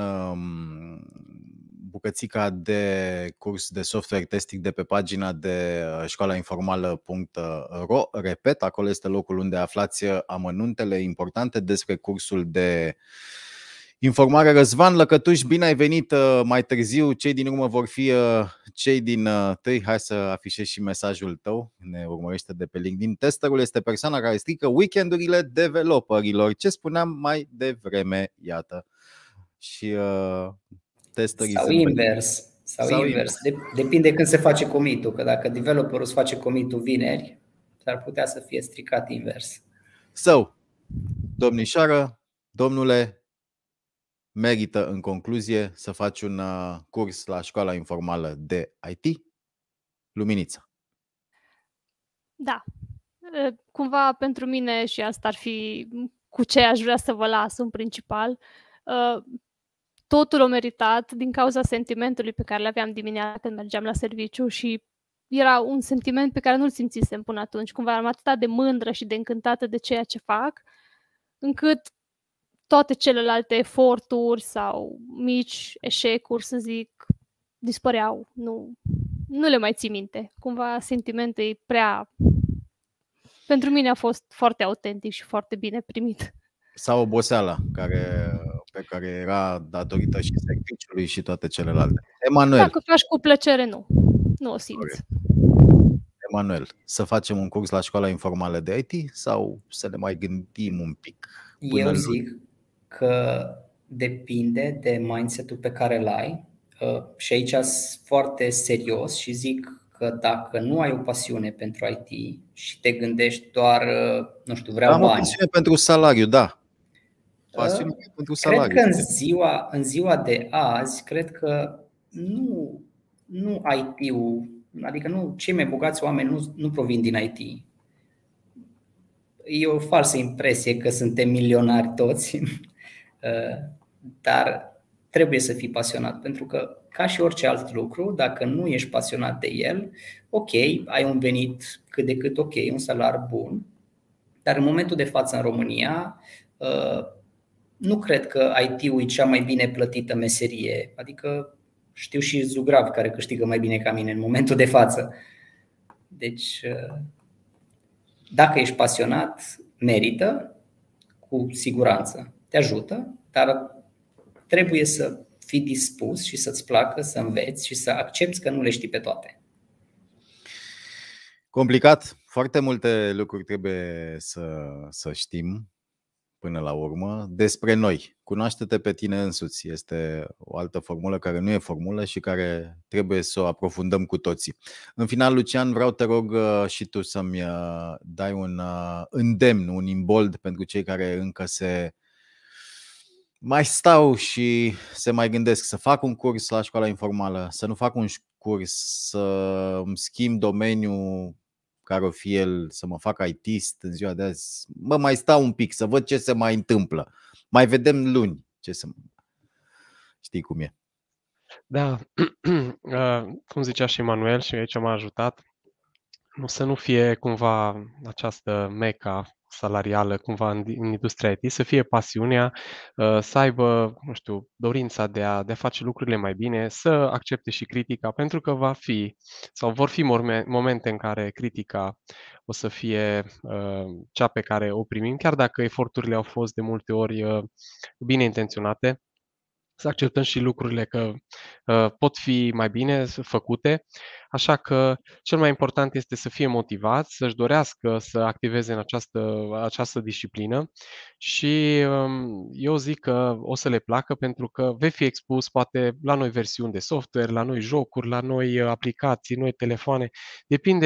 bucățica de curs de software testing de pe pagina de școlainformală.ro. Repet, acolo este locul unde aflați amănuntele importante despre cursul de informare. Răzvan Lăcătuș, bine ai venit mai târziu. Cei din urmă vor fi cei din tâi. Hai să afișez și mesajul tău. Ne urmărește de pe LinkedIn. Testerul este persoana care strică weekendurile developerilor. Ce spuneam mai devreme, iată. Și testerii sau invers. Sau invers. Depinde când se face commit-ul, că dacă developerul îți face commit-ul vineri, s-ar putea să fie stricat invers. Domnișoară, domnule, merită în concluzie să faci un curs la școala informală de IT? Luminița. Da. Cumva pentru mine și asta ar fi cu ce aș vrea să vă las în principal. Totul o meritat din cauza sentimentului pe care l-aveam dimineața când mergeam la serviciu și era un sentiment pe care nu-l simțisem până atunci. Cumva eram atât de mândră și de încântată de ceea ce fac, încât toate celelalte eforturi sau mici eșecuri, să zic, dispăreau. Nu le mai țin minte. Cumva sentimentul e prea... Pentru mine a fost foarte autentic și foarte bine primit. Sau oboseala pe care era datorită și serviciului și toate celelalte. Emanuel. Dacă faci cu plăcere, nu o simți. Emanuel, să facem un curs la școala informală de IT sau să ne mai gândim un pic? Eu zic că depinde de mindset-ul pe care îl ai. Și aici sunt foarte serios și zic că dacă nu ai o pasiune pentru IT și te gândești doar, nu știu, vreau bani. Am o pasiune pentru salariu, da. Pasiune pentru salariu. Cred că în ziua de azi, cred că nu IT-ul, adică nu cei mai bogați oameni nu provin din IT. E o falsă impresie că suntem milionari toți, dar trebuie să fii pasionat, pentru că ca și orice alt lucru, dacă nu ești pasionat de el, ok, ai un venit cât de cât ok, un salariu bun, dar în momentul de față în România nu cred că IT-ul e cea mai bine plătită meserie, adică știu și zugravi care câștigă mai bine ca mine în momentul de față. Deci, dacă ești pasionat, merită, cu siguranță, te ajută, dar trebuie să fii dispus și să-ți placă să înveți și să accepti că nu le știi pe toate. Complicat, foarte multe lucruri trebuie să știm până la urmă despre noi. Cunoaște-te pe tine însuți. Este o altă formulă care nu e formulă și care trebuie să o aprofundăm cu toții. În final, Lucian, vreau te rog și tu să-mi dai un îndemn, un imbold pentru cei care încă se mai stau și se mai gândesc să fac un curs la școala informală, să nu fac un curs, să îmi schimb domeniul care o fi el, să mă fac IT-ist în ziua de azi. Mai stau un pic să văd ce se mai întâmplă. Mai vedem luni ce se... Știi cum e. Da, cum zicea și Emanuel și aici m-a ajutat, să nu fie cumva această meca salarială cumva în industria IT, să fie pasiunea, să aibă, nu știu, dorința de a face lucrurile mai bine, să accepte și critica, pentru că va fi sau vor fi momente în care critica o să fie cea pe care o primim, chiar dacă eforturile au fost de multe ori bine intenționate. Să acceptăm și lucrurile că pot fi mai bine făcute, așa că cel mai important este să fie motivat, să-și dorească să activeze în această disciplină și eu zic că o să le placă pentru că vei fi expus poate la noi versiuni de software, la noi jocuri, la noi aplicații, noi telefoane, depinde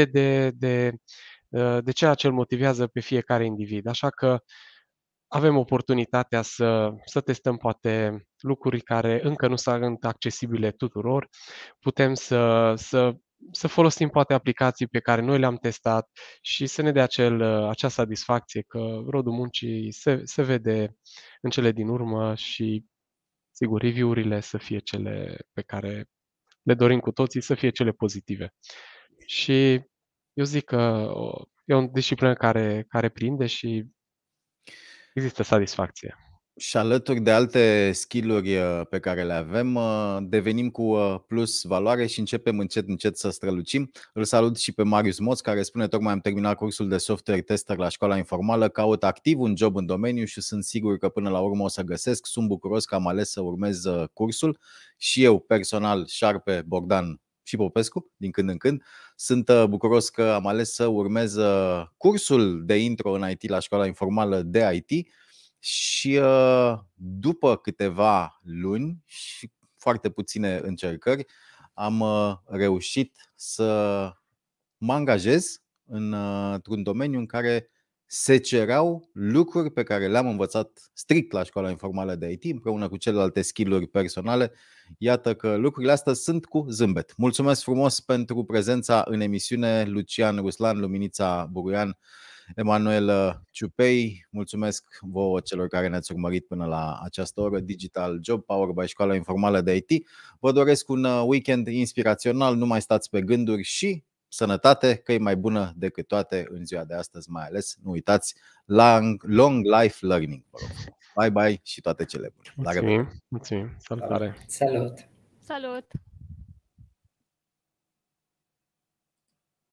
de ceea ce îl motivează pe fiecare individ, așa că avem oportunitatea să testăm poate lucruri care încă nu sunt accesibile tuturor. Putem să folosim poate aplicații pe care noi le-am testat și să ne dea acea satisfacție că rodul muncii se vede în cele din urmă și, sigur, review-urile să fie cele pe care le dorim cu toții, să fie cele pozitive. Și eu zic că e o disciplină care prinde și există satisfacție. Și alături de alte skill-uri pe care le avem, devenim cu plus valoare și începem încet să strălucim. Îl salut și pe Marius Moț, care spune: tocmai am terminat cursul de software tester la școala informală, caut activ un job în domeniu și sunt sigur că până la urmă o să găsesc. Sunt bucuros că am ales să urmez cursul și eu personal, Șarpe, Bogdan și Popescu, din când în când, sunt bucuros că am ales să urmez cursul de intro în IT la școala informală de IT. Și după câteva luni și foarte puține încercări am reușit să mă angajez într-un domeniu în care se cereau lucruri pe care le-am învățat strict la școala informală de IT împreună cu celelalte skill-uri personale. Iată că lucrurile astea sunt cu zâmbet. Mulțumesc frumos pentru prezența în emisiune, Lucian Ruslan, Luminița Buruian, Emanuel Ciupei. Mulțumesc vouă celor care ne-ați urmărit până la această oră. Digital Job Power by Școala Informală de IT. Vă doresc un weekend inspirațional, nu mai stați pe gânduri și sănătate, că e mai bună decât toate în ziua de astăzi, mai ales. Nu uitați, long life learning. Bye bye și toate cele bune. Mulțumim. Salutare. Salut. Salut!